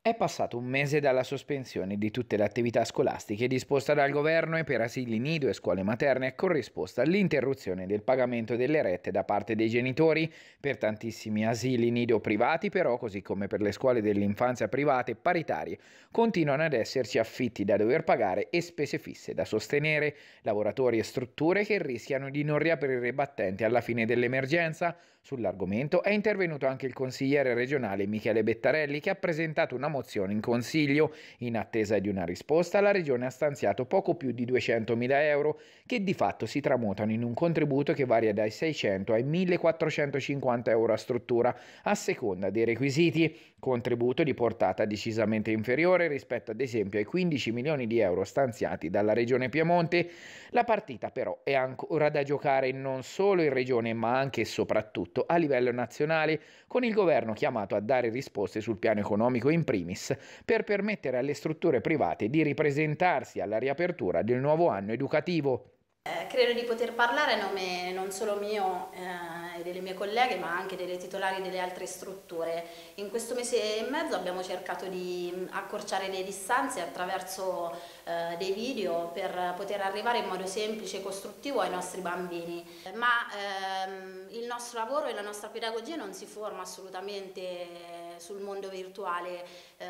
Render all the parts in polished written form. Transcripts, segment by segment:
È passato un mese dalla sospensione di tutte le attività scolastiche disposta dal governo e per asili nido e scuole materne è corrisposta l'interruzione del pagamento delle rette da parte dei genitori. Per tantissimi asili nido privati, però, così come per le scuole dell'infanzia private paritarie, continuano ad esserci affitti da dover pagare e spese fisse da sostenere, lavoratori e strutture che rischiano di non riaprire i battenti alla fine dell'emergenza. Sull'argomento è intervenuto anche il consigliere regionale Michele Bettarelli, che ha presentato una mozione in consiglio. In attesa di una risposta, la regione ha stanziato poco più di 200.000 euro, che di fatto si tramutano in un contributo che varia dai 600 ai 1.450 euro a struttura, a seconda dei requisiti. Contributo di portata decisamente inferiore rispetto ad esempio ai 15 milioni di euro stanziati dalla regione Piemonte. La partita però è ancora da giocare non solo in regione ma anche e soprattutto a livello nazionale, con il governo chiamato a dare risposte sul piano economico in primis per permettere alle strutture private di ripresentarsi alla riapertura del nuovo anno educativo. Credo di poter parlare a nome non solo mio e delle mie colleghe, ma anche delle titolari delle altre strutture. In questo mese e mezzo abbiamo cercato di accorciare le distanze attraverso dei video per poter arrivare in modo semplice e costruttivo ai nostri bambini. Ma il nostro lavoro e la nostra pedagogia non si forma assolutamente sul mondo virtuale,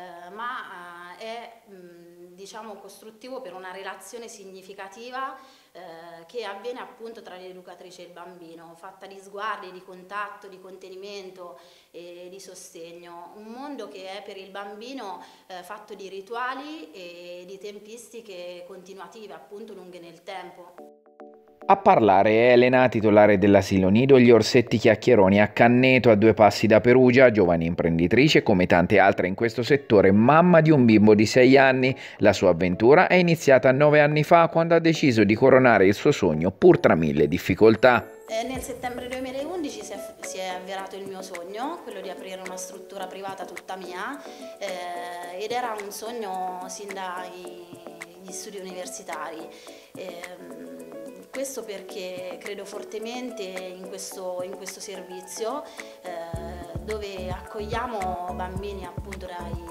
ma è diciamo costruttivo per una relazione significativa che avviene appunto tra l'educatrice e il bambino, fatta di sguardi, di contatto, di contenimento e di sostegno. Un mondo che è per il bambino fatto di rituali e di tempistiche continuative, appunto lunghe nel tempo. A parlare è Elena, titolare dell'asilo nido Gli Orsetti Chiacchieroni a Canneto, a 2 passi da Perugia, giovane imprenditrice come tante altre in questo settore, mamma di un bimbo di 6 anni. La sua avventura è iniziata 9 anni fa, quando ha deciso di coronare il suo sogno pur tra mille difficoltà. Nel settembre 2011 si è avverato il mio sogno, quello di aprire una struttura privata tutta mia, ed era un sogno sin dagli studi universitari. Questo perché credo fortemente in questo servizio dove accogliamo bambini appunto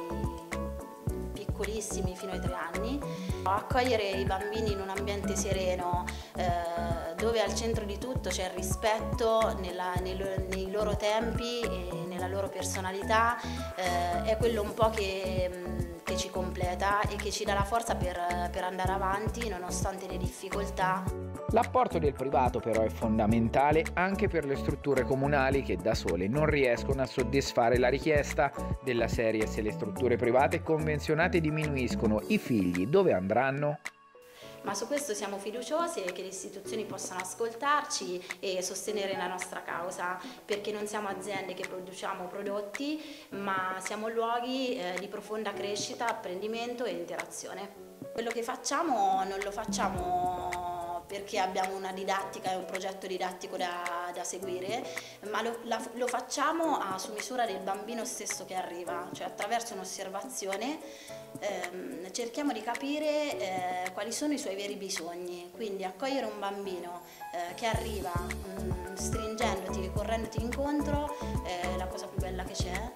dai piccolissimi fino ai 3 anni. Accogliere i bambini in un ambiente sereno dove al centro di tutto c'è il rispetto nei loro tempi e nella loro personalità è quello un po' che ci completa e che ci dà la forza per andare avanti nonostante le difficoltà. L'apporto del privato però è fondamentale anche per le strutture comunali, che da sole non riescono a soddisfare la richiesta della serie: se le strutture private convenzionate diminuiscono, i figli dove andranno? Ma su questo siamo fiduciosi che le istituzioni possano ascoltarci e sostenere la nostra causa, perché non siamo aziende che produciamo prodotti, ma siamo luoghi di profonda crescita, apprendimento e interazione. Quello che facciamo non lo facciamo perché abbiamo una didattica e un progetto didattico da seguire, ma lo facciamo su misura del bambino stesso che arriva, cioè attraverso un'osservazione cerchiamo di capire quali sono i suoi veri bisogni, quindi accogliere un bambino che arriva stringendoti, correndoti incontro è la cosa più bella che c'è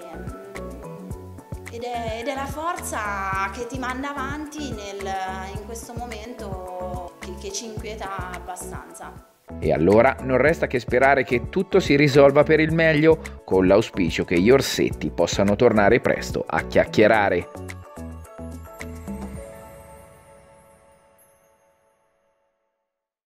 ed è la forza che ti manda avanti in questo momento che ci inquieta abbastanza. E allora non resta che sperare che tutto si risolva per il meglio, con l'auspicio che gli Orsetti possano tornare presto a chiacchierare.